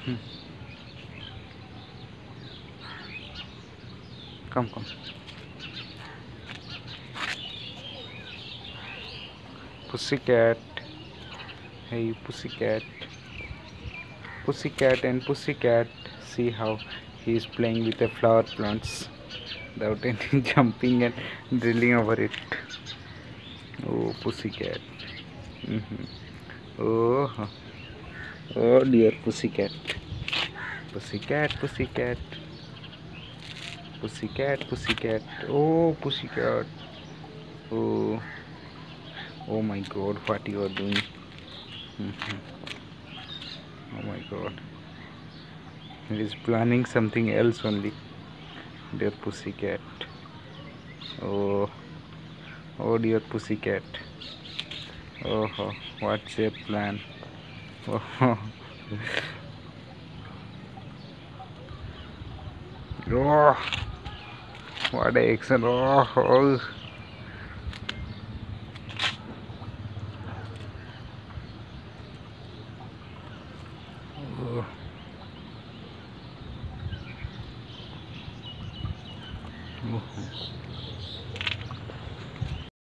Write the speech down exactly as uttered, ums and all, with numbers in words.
Hmm. Come, come. Pussycat. Hey, pussycat. Pussycat and pussycat. See how he is playing with the flower plants without any jumping and drilling over it. Oh, pussycat. Mm-hmm. Oh, oh dear pussycat. Pussycat, pussycat. Pussycat, pussycat. Oh, pussycat. Oh, oh my god, what you are doing? Mm-hmm. Oh my god. He is planning something else only. Dear pussycat. Oh, oh dear pussycat. Oh, oh, what's your plan? Oh, oh, what a action! Oh, oh.